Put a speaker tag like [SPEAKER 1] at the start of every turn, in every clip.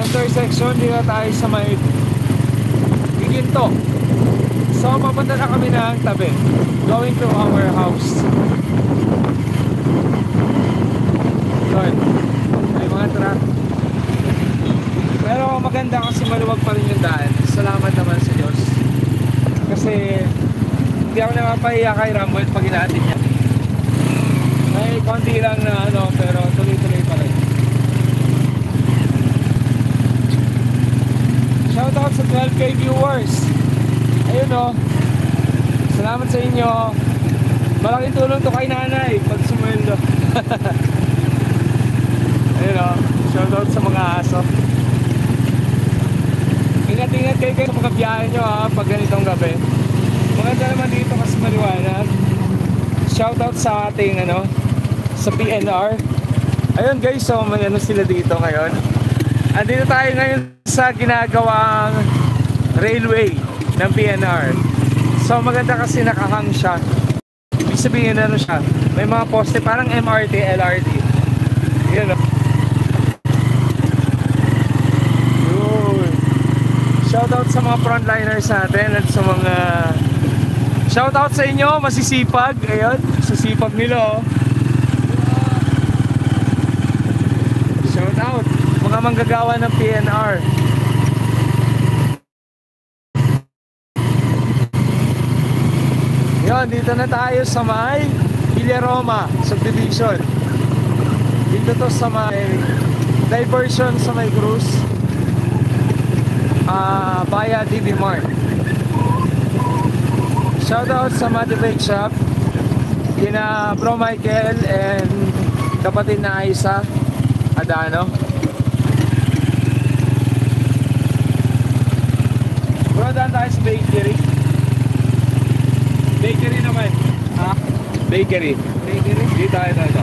[SPEAKER 1] intersection. Dito tayo sa may Giginto. So papunta na kami ng tabi, going to our house. Yun, may mga truck. Pero maganda kasi maluwag pa rin yung daan. Salamat naman sa Diyos. Kasi hindi ako napapahiya kay Rambo pag inaatid niya. May konti lang na ano, pero tuloy-tuloy pa rin. Shoutout sa 12K viewers. Ayun o. Salamat sa inyo. Malaking tulong to kay nanay pag sumweldo. Ayun o. Shoutout sa mga aso. Ingat-ingat kayo sa mga biyahe nyo ha, pag ganitong gabi. Maganda naman dito kasi maliwanag. Shoutout sa ating ano, sa PNR. Ayun guys, so may ano sila dito ngayon. Andito tayo ngayon sa ginagawang railway ng PNR. So maganda kasi nakahang siya. Ibig sabihin ano siya, may mga poste parang MRT, LRT. Yun o. Shoutout sa mga frontliners natin at sa mga shoutout sa inyo, masisipag. Ayun, sasipag nila oh. Shoutout mga manggagawa ng PNR. Yun, dito na tayo sa may Villaroma subdivision. Dito to sa may diversion sa may Cruz, via DB Mart. Shoutout sa Motivate Shop, kina Bro Michael and kapatid na Aisa Adano. Bro, daan tayo sa bakery. Bakery naman. Ha? Bakery. Bakery? Dito tayo dito.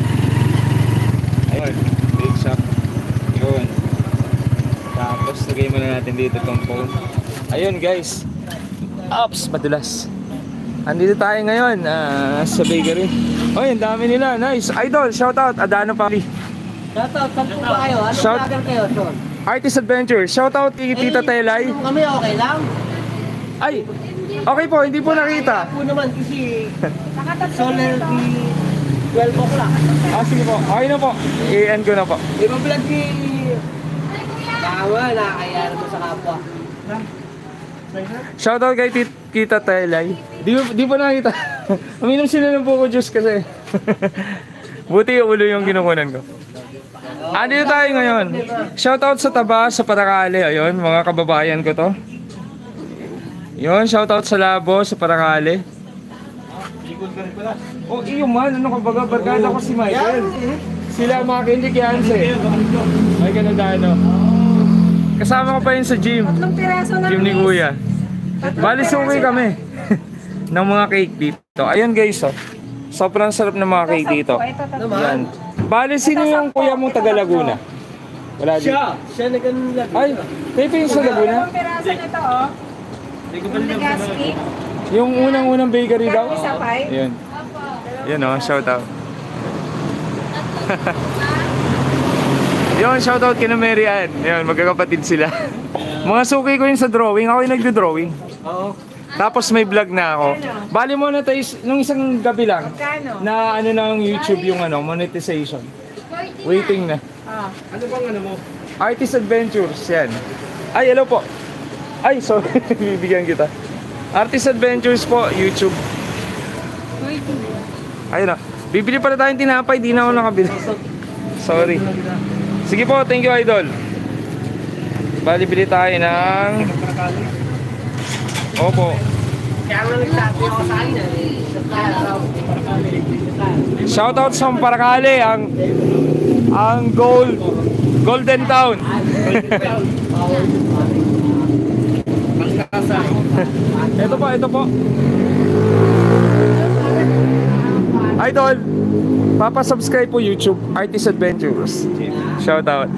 [SPEAKER 1] Ayun, bake shop. Yun. Tapos lagay muna natin dito itong phone. Ayun guys. Ops, madulas. Andito tayo ngayon sa bakery. Oy, ang dami nila. Nice. Idol, shoutout. Adano Pari.
[SPEAKER 2] Shoutout. Saan po ba kayo? Anong vlogger kayo, Sean?
[SPEAKER 1] Artist Adventure. Shoutout kay Tita Telay.
[SPEAKER 2] Kami okay lang?
[SPEAKER 1] Ay, okay po. Hindi po nakita.
[SPEAKER 2] Po naman kasi solar 12 o'clock.
[SPEAKER 1] Sige po. Okay na po. I-end ko na po.
[SPEAKER 2] Ibang vlog ni Kawa na kaya na sa kapwa.
[SPEAKER 1] Shoutout kay Tita Telay. Di po nakita. Uminom sila ng buko juice kasi. Buti ulo yung kinukunan ko. Dito tayo ngayon. Shoutout sa Taba, sa Paracale. Ayun, mga kababayan ko to. Yun, shoutout sa Labo, sa Paracale. Oh, iyo man. Ano ka baga? Barkada ko si Michael. Sila mga Kenji Kianse. Michael Adano. Kasama ko pa yun sa gym. Gym ni Kuya. Bali suki kami ng mga cake dito. Ayun guys, oh. Sobrang sarap ng mga cake dito. Yan. Bali, sino yung kuya mong taga Laguna? Wala dito.
[SPEAKER 2] Siya na ganun lang.
[SPEAKER 1] Ay, kayo pa yung sa Laguna?
[SPEAKER 3] Ang peraso nito, oh. Legaspi.
[SPEAKER 1] Yung unang-unang bakery daw?
[SPEAKER 3] Isa pa eh.
[SPEAKER 1] Ayun. Yun oh, shout out. Yun, shout out kina Mary Ann. Yun, magkakapatid sila. Mga suki ko yun sa drawing. Ako yung nagdo-drawing.
[SPEAKER 2] Oo.
[SPEAKER 1] Tapos may vlog na ako. Bali mo na tayo, nung isang gabi lang,
[SPEAKER 3] Magkano?
[SPEAKER 1] na ano ng YouTube yung ano, monetization. Waiting na.
[SPEAKER 2] Ano bang ano mo?
[SPEAKER 1] Artist Adventures, yan. Ay, hello po. Ay, sorry, bibigyan kita. Artist Adventures po, YouTube. Ayun na. Bibili pala tayong tinapay, di na ako nakabili. Sorry. Sige po, thank you idol. Bali, bili tayo ng... Opo.
[SPEAKER 2] Kaya nga nagsabi ako sa akin
[SPEAKER 1] Shoutout sa Paracale, ang Golden Town. Ito po. Idol, papa-subscribe po YouTube, Artist Adventures. Shoutout.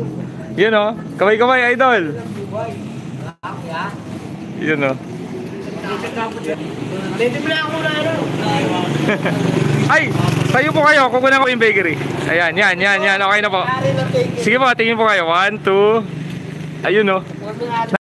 [SPEAKER 1] Yun o, kamay-kamay idol. Yun o.
[SPEAKER 2] Pwede mo na ako na ano.
[SPEAKER 1] Ay, tayo po kayo. Kukunan ko yung bakery. Ayan, yan. Okay na po.
[SPEAKER 2] Ari ng take it.
[SPEAKER 1] Sige po, tingin po kayo. 1, 2. Ayun, no.